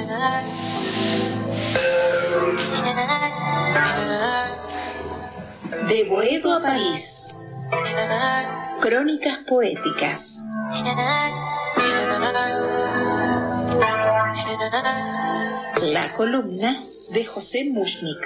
De Boedo a París. Crónicas poéticas. La columna de José Mushnik.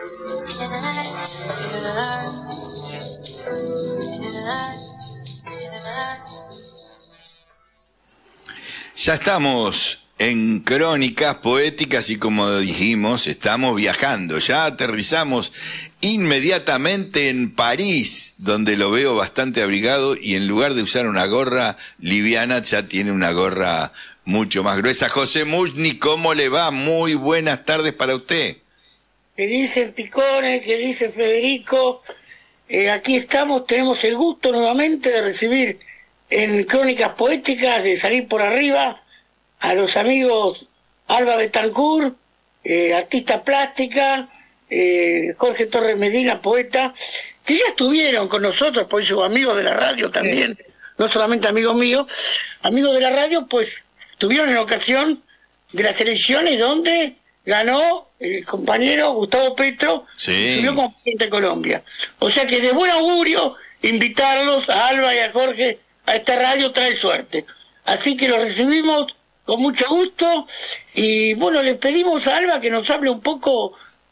Ya estamos en Crónicas Poéticas y como dijimos, estamos viajando. Ya aterrizamos inmediatamente en París, donde lo veo bastante abrigado y en lugar de usar una gorra liviana, ya tiene una gorra mucho más gruesa. José Mushnik, ¿cómo le va? Muy buenas tardes para usted. ¿Qué dice Picone? ¿Qué dice Federico? Aquí estamos, tenemos el gusto nuevamente de recibir en Crónicas Poéticas, de salir por arriba, a los amigos Alba Betancourt, artista plástica, Jorge Torres Medina, poeta, que ya estuvieron con nosotros, pues sus amigos de la radio también, no solamente amigos míos, amigos de la radio, pues estuvieron en ocasión de las elecciones donde ganó el compañero Gustavo Petro, sí, subió como presidente de Colombia. O sea que de buen augurio invitarlos a Alba y a Jorge a esta radio trae suerte. Así que los recibimos con mucho gusto y bueno, le pedimos a Alba que nos hable un poco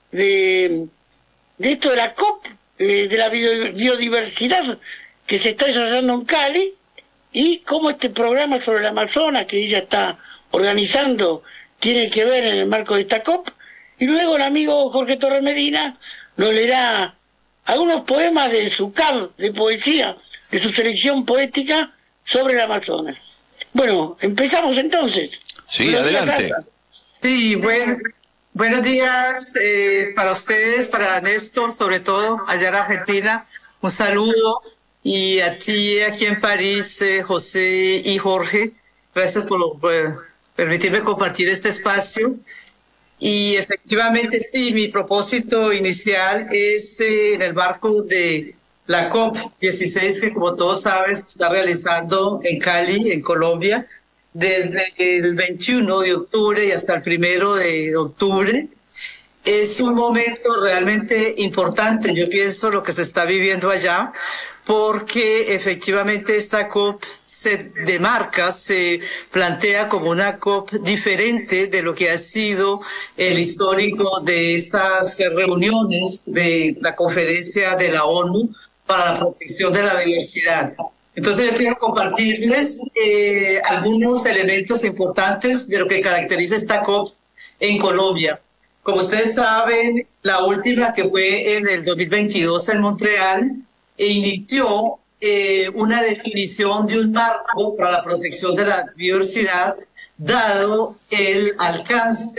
de esto de la COP, de la biodiversidad que se está desarrollando en Cali y cómo este programa sobre el Amazonas que ella está organizando tiene que ver en el marco de esta COP. Y luego el amigo Jorge Torres Medina nos leerá algunos poemas de su CAB de poesía, de su selección poética sobre el Amazonas. Bueno, empezamos entonces. Sí, adelante. Sí, buenos días para ustedes, para Néstor, sobre todo, allá en Argentina. Un saludo. Y a ti, aquí en París, José y Jorge. Gracias por permitirme compartir este espacio. Y efectivamente, sí, mi propósito inicial es en el marco de la COP16, que como todos saben, se está realizando en Cali, en Colombia, desde el 21 de octubre y hasta el 1 de octubre. Es un momento realmente importante, yo pienso, lo que se está viviendo allá, porque efectivamente esta COP se demarca, se plantea como una COP diferente de lo que ha sido el histórico de estas reuniones de la Conferencia de la ONU para la Protección de la Diversidad. Entonces yo quiero compartirles algunos elementos importantes de lo que caracteriza esta COP en Colombia. Como ustedes saben, la última, que fue en el 2022 en Montreal, inició una definición de un marco para la protección de la biodiversidad, dado el alcance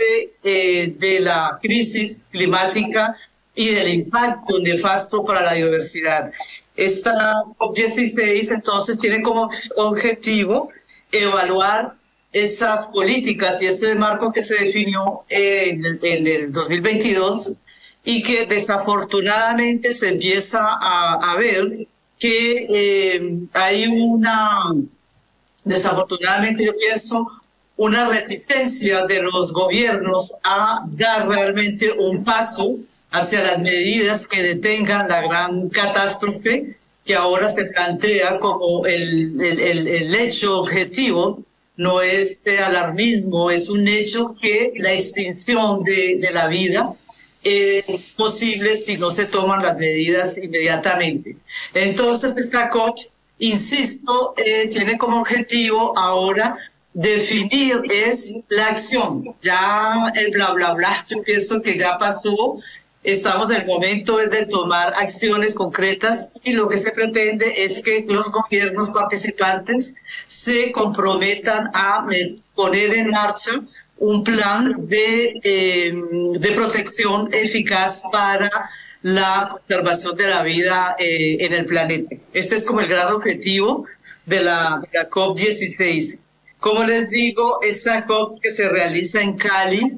de la crisis climática y del impacto nefasto para la biodiversidad. Esta COP16 entonces tiene como objetivo evaluar esas políticas y ese marco que se definió en el 2022 y que desafortunadamente se empieza a ver que hay desafortunadamente yo pienso, una reticencia de los gobiernos a dar realmente un paso hacia las medidas que detengan la gran catástrofe que ahora se plantea como el hecho objetivo. No es alarmismo, es un hecho que la extinción de la vida es posible si no se toman las medidas inmediatamente. Entonces esta COP, insisto, tiene como objetivo ahora definir es la acción. Ya el bla bla bla, yo pienso que ya pasó. Estamos en el momento de tomar acciones concretas y lo que se pretende es que los gobiernos participantes se comprometan a poner en marcha un plan de protección eficaz para la conservación de la vida en el planeta. Este es como el gran objetivo de la COP16. Como les digo, esta COP que se realiza en Cali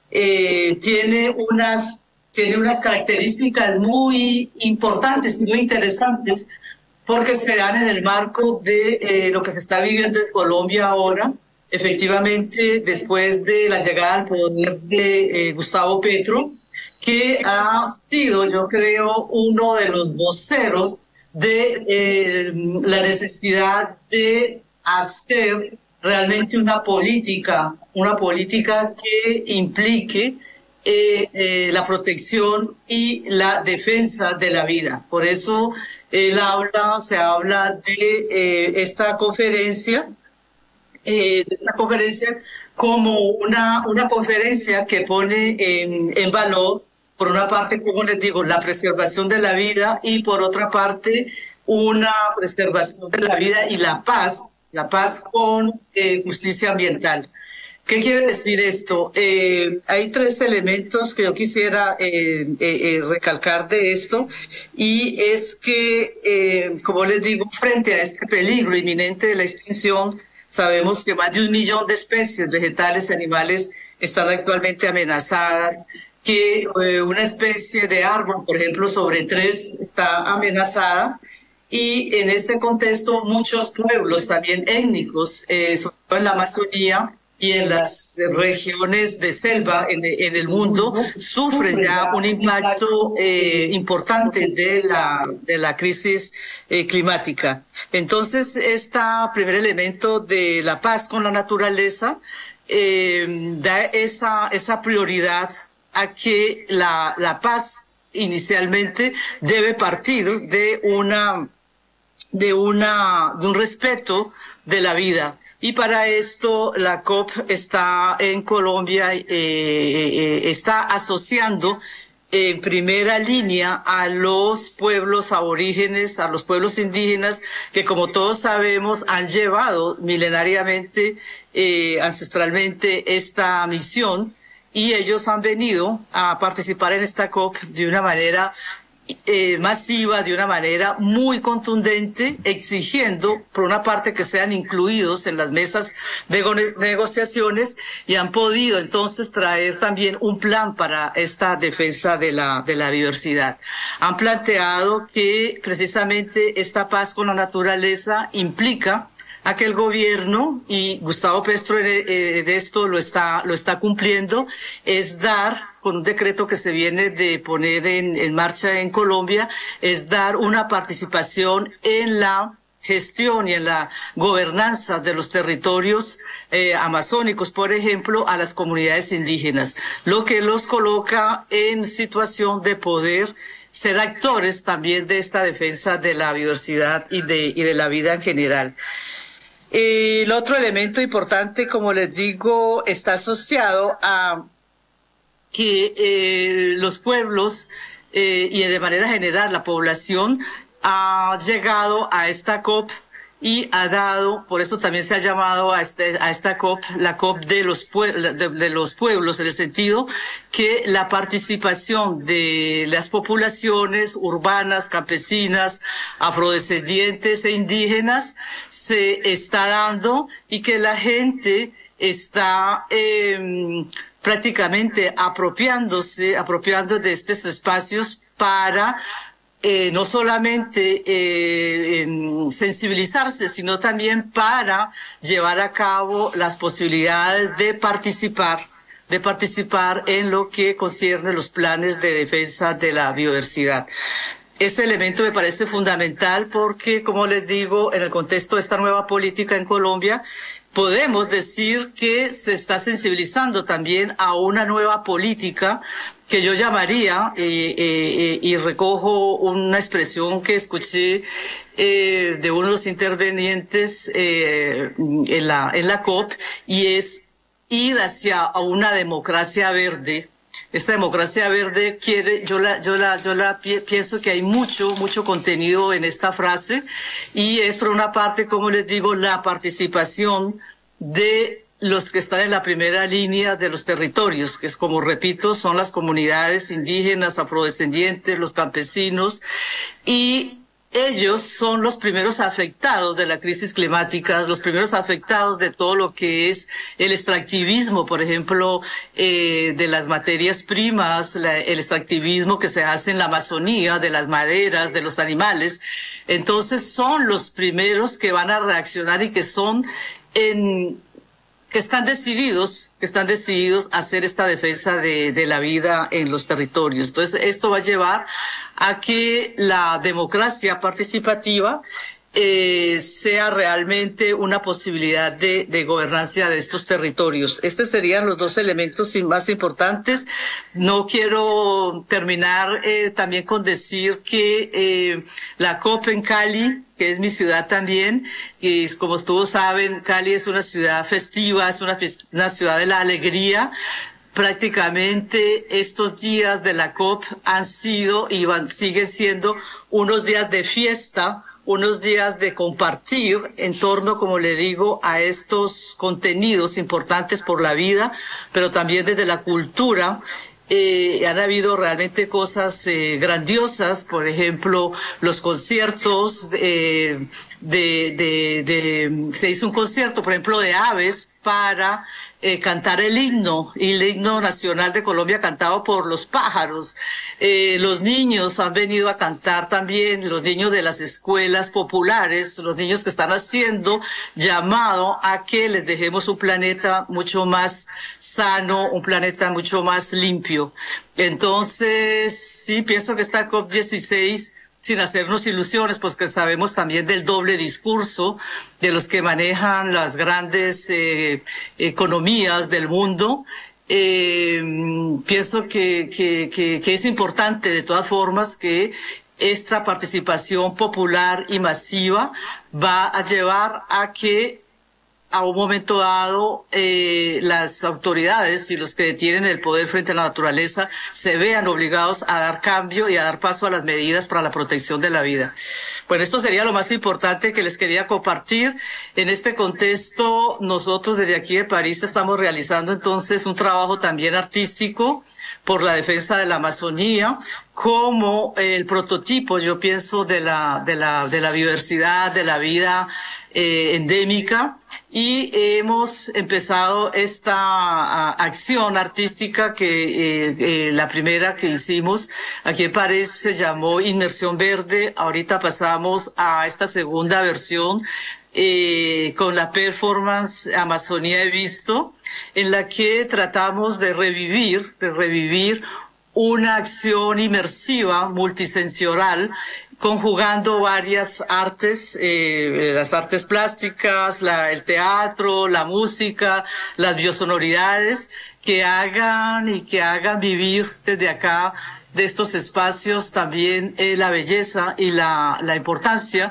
tiene unas características muy importantes y muy interesantes porque se dan en el marco de lo que se está viviendo en Colombia ahora, efectivamente, después de la llegada al poder de Gustavo Petro, que ha sido, yo creo, uno de los voceros de la necesidad de hacer realmente una política que implique la protección y la defensa de la vida. Por eso se habla de esta conferencia como una conferencia que pone en valor, por una parte, como les digo, la preservación de la vida y por otra parte, una preservación de la vida y la paz con justicia ambiental. ¿Qué quiere decir esto? Hay tres elementos que yo quisiera recalcar de esto, y es que, como les digo, frente a este peligro inminente de la extinción, sabemos que más de 1 millón de especies vegetales y animales están actualmente amenazadas, que una especie de árbol, por ejemplo, sobre 3, está amenazada. Y en ese contexto, muchos pueblos también étnicos, sobre todo en la Amazonía y en las regiones de selva en el mundo, sufren ya un impacto importante de la crisis climática. Entonces, este primer elemento de la paz con la naturaleza da esa prioridad a que la paz inicialmente debe partir de un respeto de la vida. Y para esto la COP está en Colombia, está asociando en primera línea a los pueblos aborígenes, a los pueblos indígenas, que como todos sabemos han llevado milenariamente, ancestralmente esta misión, y ellos han venido a participar en esta COP de una manera masiva, de una manera muy contundente, exigiendo, por una parte, que sean incluidos en las mesas de negociaciones, y han podido entonces traer también un plan para esta defensa de la biodiversidad. Han planteado que precisamente esta paz con la naturaleza implica a que el gobierno, y Gustavo Petro de esto lo está cumpliendo, es dar, con un decreto que se viene de poner en marcha en Colombia, es dar una participación en la gestión y en la gobernanza de los territorios amazónicos, por ejemplo, a las comunidades indígenas, lo que los coloca en situación de poder ser actores también de esta defensa de la biodiversidad y de la vida en general. El otro elemento importante, como les digo, está asociado a que los pueblos y de manera general la población ha llegado a esta COP y ha dado, por eso también se ha llamado a esta COP, la COP de los pueblos, en el sentido que la participación de las poblaciones urbanas, campesinas, afrodescendientes e indígenas se está dando, y que la gente está prácticamente apropiando de estos espacios para no solamente sensibilizarse, sino también para llevar a cabo las posibilidades de participar en lo que concierne los planes de defensa de la biodiversidad. Ese elemento me parece fundamental porque, como les digo, en el contexto de esta nueva política en Colombia, podemos decir que se está sensibilizando también a una nueva política que yo llamaría, y recojo una expresión que escuché de uno de los intervenientes en la COP, y es ir hacia una democracia verde. Esta democracia verde pienso que hay mucho contenido en esta frase, y es por una parte, como les digo, la participación de los que están en la primera línea de los territorios, que es, como repito, son las comunidades indígenas, afrodescendientes, los campesinos, y ellos son los primeros afectados de la crisis climática, los primeros afectados de todo lo que es el extractivismo, por ejemplo, de las materias primas, el extractivismo que se hace en la Amazonía, de las maderas, de los animales. Entonces son los primeros que van a reaccionar y que son que están decididos a hacer esta defensa de la vida en los territorios. Entonces, esto va a llevar a que la democracia participativa sea realmente una posibilidad de gobernanza de estos territorios. Estos serían los dos elementos más importantes. No quiero terminar también con decir que la COP en Cali, que es mi ciudad también, y como todos saben, Cali es una ciudad festiva, es una ciudad de la alegría. Prácticamente estos días de la COP han sido y siguen siendo unos días de fiesta, unos días de compartir en torno, como le digo, a estos contenidos importantes por la vida, pero también desde la cultura. Han habido realmente cosas grandiosas, por ejemplo, los conciertos se hizo un concierto, por ejemplo, de aves para cantar el himno nacional de Colombia cantado por los pájaros. Los niños han venido a cantar también, los niños de las escuelas populares, los niños que están haciendo llamado a que les dejemos un planeta mucho más sano, un planeta mucho más limpio. Entonces, sí, pienso que esta COP16, sin hacernos ilusiones, pues que sabemos también del doble discurso de los que manejan las grandes economías del mundo. Pienso que es importante de todas formas que esta participación popular y masiva va a llevar a que a un momento dado las autoridades y los que tienen el poder frente a la naturaleza se vean obligados a dar cambio y a dar paso a las medidas para la protección de la vida. Bueno, esto sería lo más importante que les quería compartir. En este contexto, nosotros desde aquí de París estamos realizando entonces un trabajo también artístico por la defensa de la Amazonía, como el prototipo, yo pienso, de la biodiversidad, de la vida endémica. Y hemos empezado esta acción artística que la primera que hicimos aquí en París se llamó Inmersión Verde. Ahorita pasamos a esta segunda versión con la performance Amazonía He Visto, en la que tratamos de revivir una acción inmersiva multisensorial, conjugando varias artes, las artes plásticas, el teatro, la música, las biosonoridades, que hagan vivir desde acá, de estos espacios, también la belleza y la importancia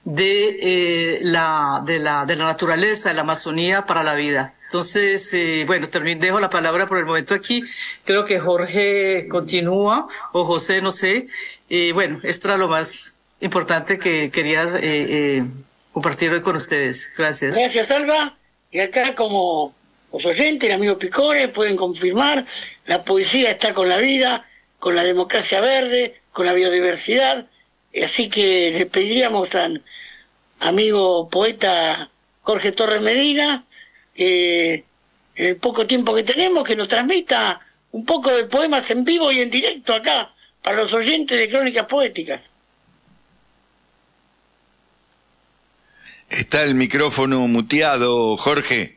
de la naturaleza, de la Amazonía para la vida. Entonces, bueno, dejo la palabra por el momento aquí. Creo que Jorge continúa, o José, no sé. Bueno, esto era lo más importante que quería compartir hoy con ustedes. Gracias. Gracias, Alba. Y acá, como los oyentes, el amigo Picore, pueden confirmar, la poesía está con la vida, con la democracia verde, con la biodiversidad. Así que le pediríamos al amigo poeta Jorge Torres Medina, en el poco tiempo que tenemos, que nos transmita un poco de poemas en vivo y en directo acá, para los oyentes de Crónicas Poéticas. Está el micrófono muteado, Jorge.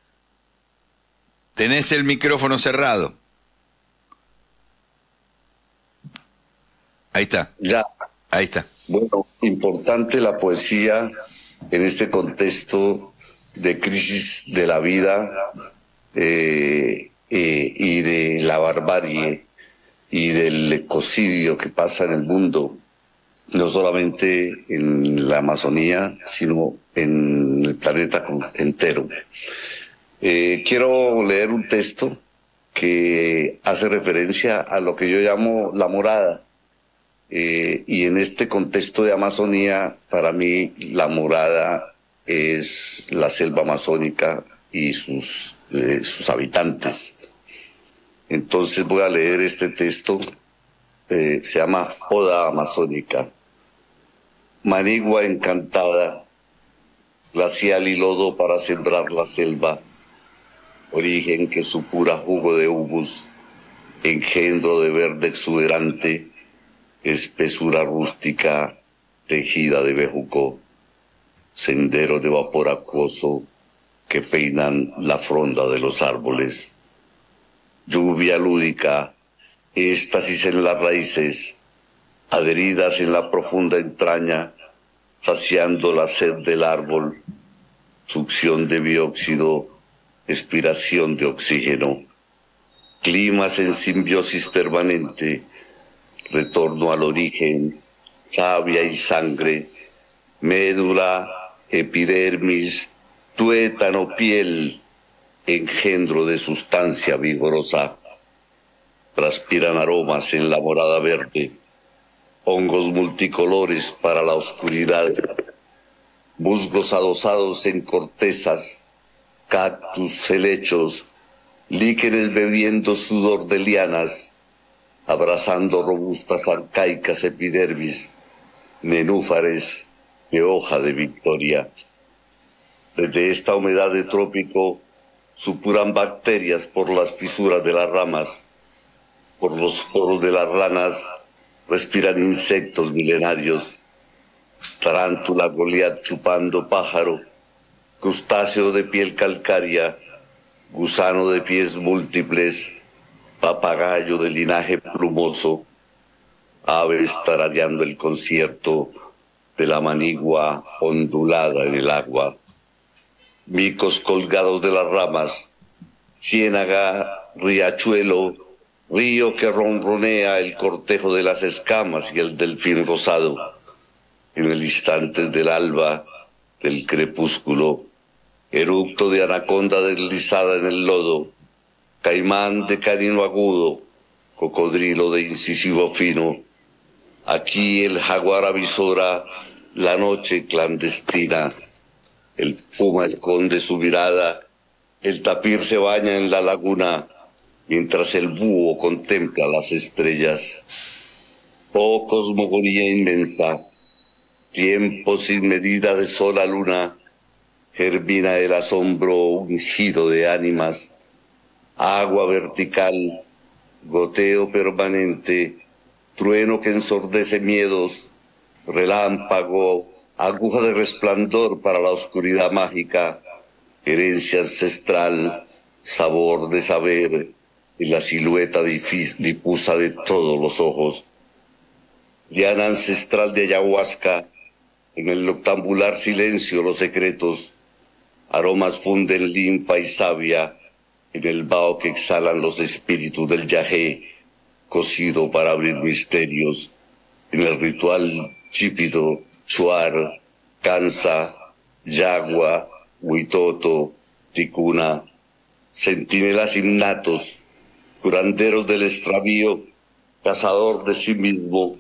Tenés el micrófono cerrado. Ahí está. Ya. Ahí está. Bueno, importante la poesía en este contexto de crisis de la vida y de la barbarie y del ecocidio que pasa en el mundo, no solamente en la Amazonía, sino en el planeta entero. Quiero leer un texto que hace referencia a lo que yo llamo la morada. Y en este contexto de Amazonía, para mí la morada es la selva amazónica y sus habitantes. Entonces voy a leer este texto, se llama Oda Amazónica. Manigua encantada, glacial y lodo para sembrar la selva, origen que supura jugo de humus, engendro de verde exuberante, espesura rústica, tejida de bejuco, sendero de vapor acuoso, que peinan la fronda de los árboles. Lluvia lúdica, éxtasis en las raíces, adheridas en la profunda entraña, saciando la sed del árbol, succión de dióxido, expiración de oxígeno, climas en simbiosis permanente, retorno al origen, savia y sangre, médula, epidermis, tuétano, piel, engendro de sustancia vigorosa. Transpiran aromas en la morada verde, hongos multicolores para la oscuridad, musgos adosados en cortezas, cactus, helechos, líquenes bebiendo sudor de lianas, abrazando robustas arcaicas epidermis, nenúfares de hoja de victoria. Desde esta humedad de trópico supuran bacterias por las fisuras de las ramas, por los poros de las ranas respiran insectos milenarios, tarántula, goliat chupando pájaro, crustáceo de piel calcárea, gusano de pies múltiples, papagayo de linaje plumoso, aves tarareando el concierto de la manigua ondulada en el agua, micos colgados de las ramas, ciénaga, riachuelo, río que ronronea el cortejo de las escamas y el delfín rosado, en el instante del alba, del crepúsculo, eructo de anaconda deslizada en el lodo, caimán de canino agudo, cocodrilo de incisivo fino. Aquí el jaguar avisora la noche clandestina, el puma esconde su mirada, el tapir se baña en la laguna, mientras el búho contempla las estrellas. Oh cosmogonía inmensa, tiempo sin medida de sol a luna, germina el asombro ungido de ánimas, agua vertical, goteo permanente, trueno que ensordece miedos, relámpago, aguja de resplandor para la oscuridad mágica, herencia ancestral, sabor de saber, en la silueta difusa de todos los ojos. Liana ancestral de ayahuasca, en el noctambular silencio los secretos, aromas funden linfa y savia, en el vaho que exhalan los espíritus del yagé, cocido para abrir misterios, en el ritual chípido, chuar, cansa, yagua, huitoto, ticuna, centinelas innatos, curanderos del extravío, cazador de sí mismo.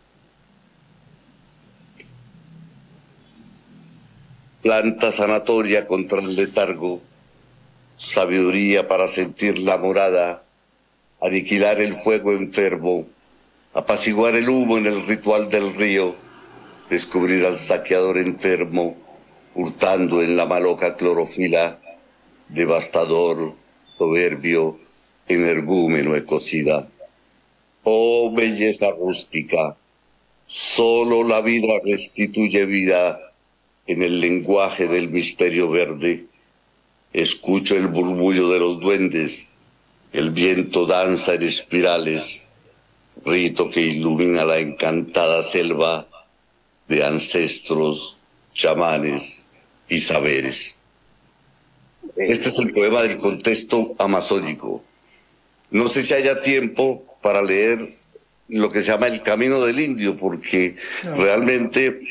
Planta sanatoria contra el letargo, sabiduría para sentir la morada, aniquilar el fuego enfermo, apaciguar el humo en el ritual del río, descubrir al saqueador enfermo, hurtando en la maloca clorofila, devastador, soberbio, energúmeno ecocida. Oh belleza rústica, solo la vida restituye vida en el lenguaje del misterio verde. Escucho el murmullo de los duendes, el viento danza en espirales, rito que ilumina la encantada selva de ancestros, chamanes y saberes. Este es el poema del contexto amazónico. No sé si haya tiempo para leer lo que se llama El Camino del Indio, porque realmente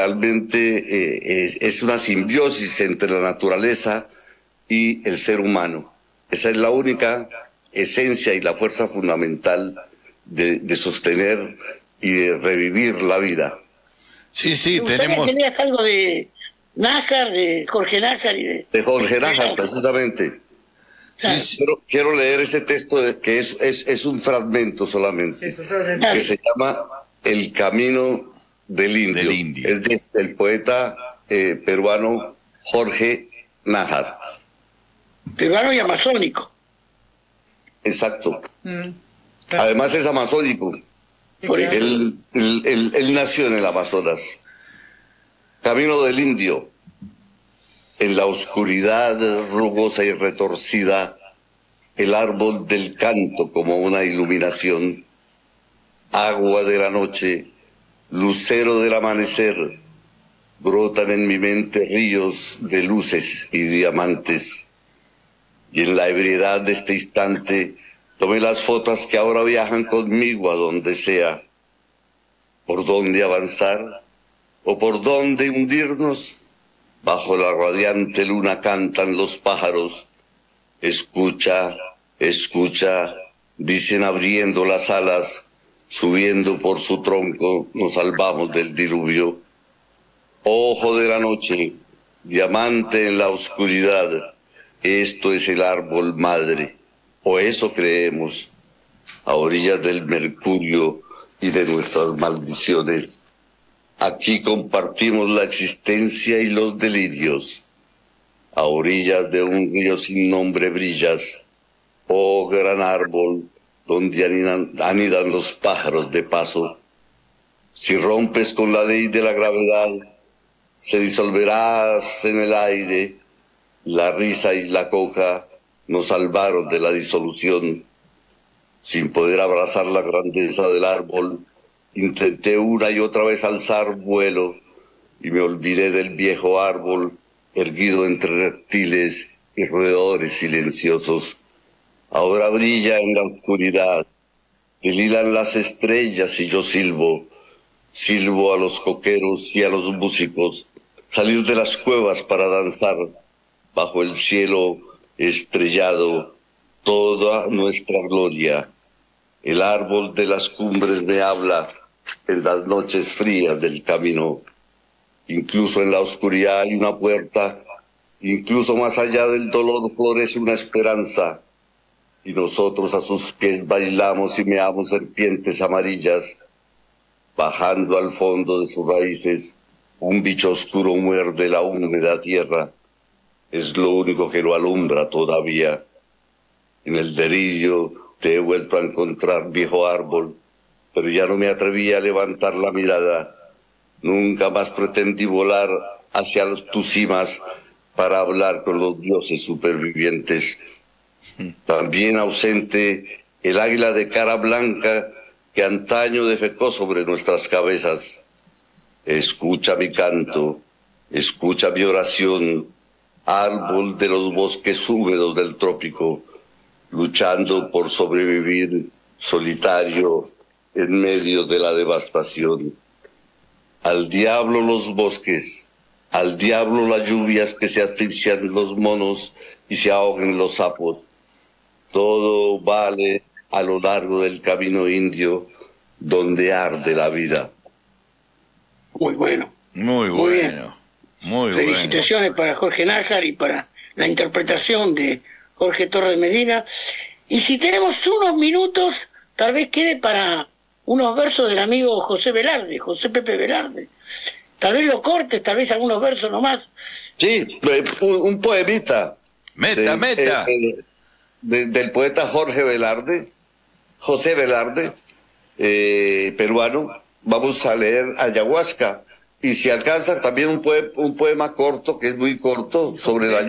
es una simbiosis entre la naturaleza y el ser humano. Esa es la única esencia y la fuerza fundamental de sostener y de revivir la vida. Sí, tenemos... ¿Tenías algo de Nájar, de Jorge Nájar y de... De Jorge Nájar, precisamente. Sí. Quiero leer ese texto que es un fragmento solamente, que se llama El Camino del Indio. Es del poeta peruano Jorge Nájar. Peruano y amazónico. Exacto. Además es amazónico. Él nació en el Amazonas. Camino del Indio. en la oscuridad rugosa y retorcida, el árbol del canto como una iluminación, agua de la noche, lucero del amanecer, brotan en mi mente ríos de luces y diamantes. Y en la ebriedad de este instante, tomé las fotos que ahora viajan conmigo a donde sea. ¿Por dónde avanzar? ¿O por dónde hundirnos? Bajo la radiante luna cantan los pájaros. Escucha, escucha, dicen abriendo las alas, subiendo por su tronco, nos salvamos del diluvio. Ojo de la noche, diamante en la oscuridad, esto es el árbol madre, o eso creemos, a orillas del mercurio y de nuestras maldiciones. Aquí compartimos la existencia y los delirios. A orillas de un río sin nombre brillas, oh gran árbol, donde anidan los pájaros de paso. Si rompes con la ley de la gravedad, se disolverás en el aire. La risa y la coca nos salvaron de la disolución. Sin poder abrazar la grandeza del árbol, intenté una y otra vez alzar vuelo y me olvidé del viejo árbol erguido entre reptiles y roedores silenciosos. Ahora brilla en la oscuridad, delilan las estrellas y yo silbo a los coqueros y a los músicos, salir de las cuevas para danzar bajo el cielo estrellado, toda nuestra gloria. El árbol de las cumbres me habla en las noches frías del camino. Incluso en la oscuridad hay una puerta, incluso más allá del dolor florece una esperanza. Y nosotros a sus pies bailamos y meamos serpientes amarillas. Bajando al fondo de sus raíces, un bicho oscuro muerde la húmeda tierra. Es lo único que lo alumbra todavía. En el delirio te he vuelto a encontrar, viejo árbol, pero ya no me atreví a levantar la mirada. Nunca más pretendí volar hacia tus cimas para hablar con los dioses supervivientes. También ausente el águila de cara blanca que antaño defecó sobre nuestras cabezas. Escucha mi canto, escucha mi oración, árbol de los bosques húmedos del trópico, luchando por sobrevivir solitario en medio de la devastación. Al diablo los bosques, al diablo las lluvias que se asfixian los monos y se ahogan los sapos. Todo vale a lo largo del camino indio donde arde la vida. Muy bueno. Muy bueno. Muy bueno. Felicitaciones para Jorge Nájar y para la interpretación de Jorge Torres Medina. Y si tenemos unos minutos, tal vez quede para unos versos del amigo José Velarde, José Pepe Velarde. Tal vez lo cortes, tal vez algunos versos nomás. Sí, un poemita. Meta. Del poeta Jorge Velarde, José Velarde, peruano. Vamos a leer Ayahuasca. Y si alcanza también un poema corto, que es muy corto, sobre la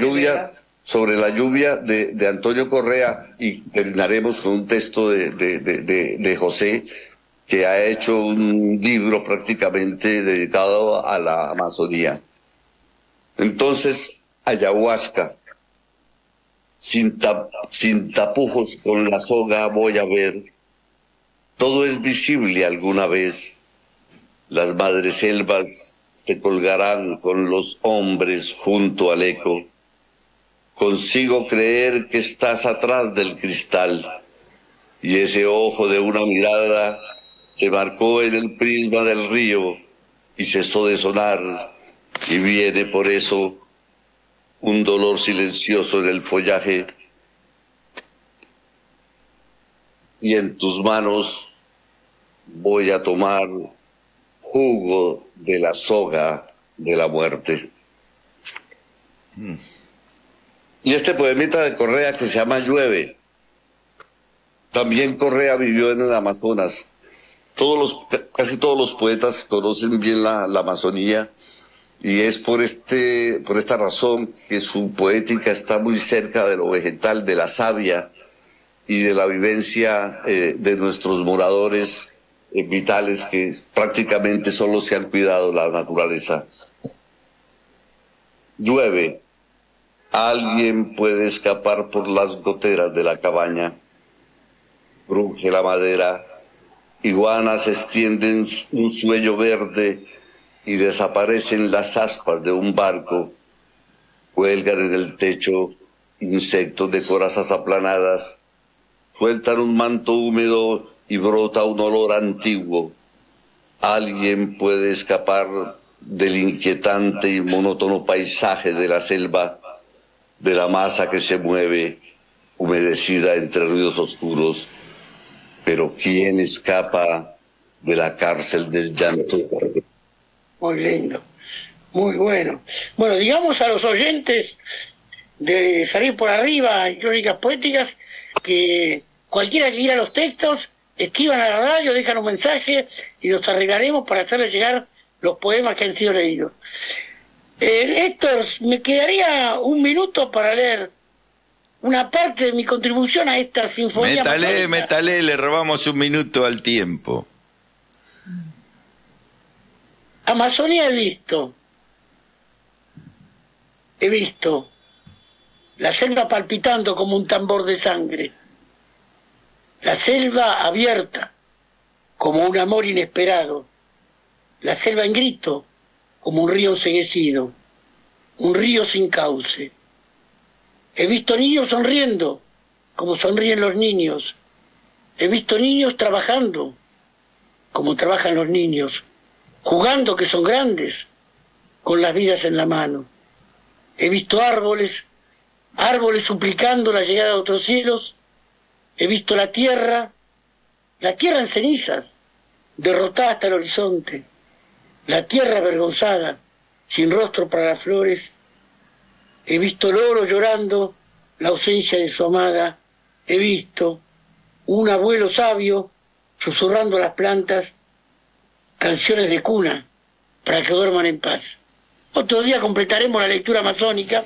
lluvia de Antonio Correa, y terminaremos con un texto de José, que ha hecho un libro prácticamente dedicado a la Amazonía. Entonces, Ayahuasca. Sin tapujos con la soga voy a ver, todo es visible alguna vez. Las madreselvas te colgarán con los hombres junto al eco. Consigo creer que estás atrás del cristal, y ese ojo de una mirada te marcó en el prisma del río y cesó de sonar, y viene por eso un dolor silencioso en el follaje, y en tus manos voy a tomar jugo de la soga de la muerte. Y este poemita de Correa que se llama Llueve. También Correa vivió en el Amazonas. Casi todos los poetas conocen bien la Amazonía, Y es por esta razón que su poética está muy cerca de lo vegetal, de la savia y de la vivencia de nuestros moradores vitales que prácticamente solo se han cuidado la naturaleza. Llueve, alguien puede escapar por las goteras de la cabaña, cruje la madera, iguanas extienden un sueño verde y desaparecen las aspas de un barco, cuelgan en el techo insectos de corazas aplanadas, sueltan un manto húmedo y brota un olor antiguo. Alguien puede escapar del inquietante y monótono paisaje de la selva, de la masa que se mueve, humedecida entre ruidos oscuros. Pero ¿quién escapa de la cárcel del llanto? Muy lindo, muy bueno. Bueno, digamos a los oyentes de Salir por Arriba y Crónicas Poéticas que cualquiera que quiera los textos, escriban a la radio, dejan un mensaje y los arreglaremos para hacerles llegar los poemas que han sido leídos. Héctor, me quedaría un minuto para leer una parte de mi contribución a esta sinfonía. Métale, le robamos un minuto al tiempo. Amazonía he visto la selva palpitando como un tambor de sangre, la selva abierta como un amor inesperado, la selva en grito como un río enceguecido, un río sin cauce. He visto niños sonriendo como sonríen los niños, he visto niños trabajando como trabajan los niños, jugando que son grandes, con las vidas en la mano. He visto árboles suplicando la llegada de otros cielos. He visto la tierra en cenizas, derrotada hasta el horizonte. La tierra avergonzada, sin rostro para las flores. He visto el oro llorando la ausencia de su amada. He visto un abuelo sabio susurrando a las plantas canciones de cuna para que duerman en paz. Otro día completaremos la lectura amazónica.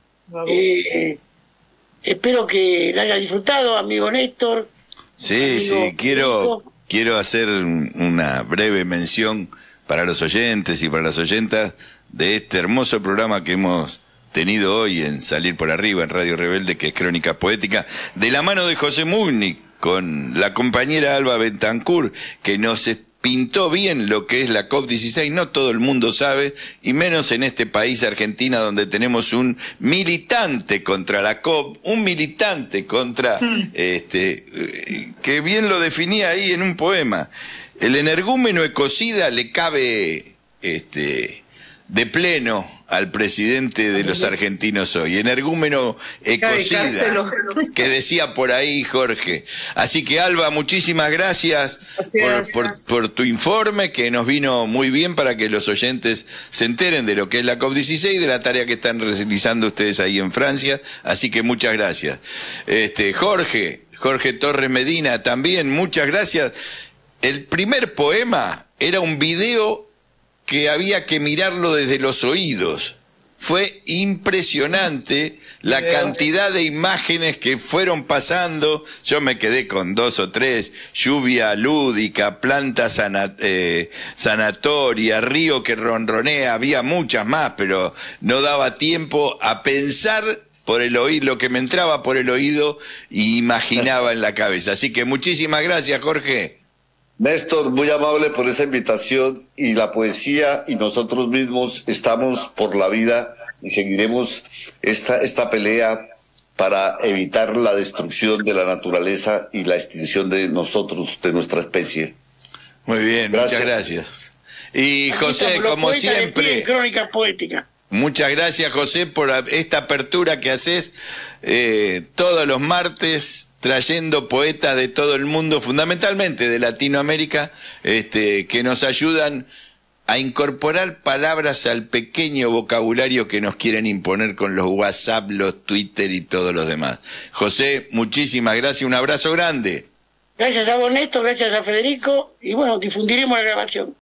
Espero que la haya disfrutado, amigo Néstor. Sí, quiero hacer una breve mención para los oyentes y para las oyentas de este hermoso programa que hemos tenido hoy en Salir por Arriba, en Radio Rebelde, que es Crónica Poética, de la mano de José Múznik, con la compañera Alba Bentancur, que nos pintó bien lo que es la COP16. No todo el mundo sabe, y menos en este país, Argentina, donde tenemos un militante contra la COP, un militante contra, que bien lo definía ahí en un poema. El energúmeno ecocida le cabe de pleno al presidente de los argentinos hoy, energúmeno ecocida, que decía por ahí Jorge. Así que, Alba, muchísimas gracias por tu informe, que nos vino muy bien para que los oyentes se enteren de lo que es la COP16 y de la tarea que están realizando ustedes ahí en Francia. Así que muchas gracias. Jorge Torres Medina, también muchas gracias. El primer poema era un video que había que mirarlo desde los oídos. Fue impresionante la cantidad de imágenes que fueron pasando. Yo me quedé con 2 o 3, lluvia lúdica, planta sanatoria, río que ronronea, había muchas más, pero no daba tiempo a pensar por el oído, lo que me entraba por el oído y imaginaba en la cabeza. Así que muchísimas gracias, Jorge. Néstor, muy amable por esa invitación, y la poesía y nosotros mismos estamos por la vida y seguiremos esta pelea para evitar la destrucción de la naturaleza y la extinción de nosotros, de nuestra especie. Muy bien, gracias. Muchas gracias. Y José, como siempre, Crónica Poética. Muchas gracias, José, por esta apertura que haces todos los martes, trayendo poetas de todo el mundo, fundamentalmente de Latinoamérica, que nos ayudan a incorporar palabras al pequeño vocabulario que nos quieren imponer con los WhatsApp, los Twitter y todos los demás. José, muchísimas gracias, un abrazo grande. Gracias a vos, Néstor, gracias a Federico, y bueno, difundiremos la grabación.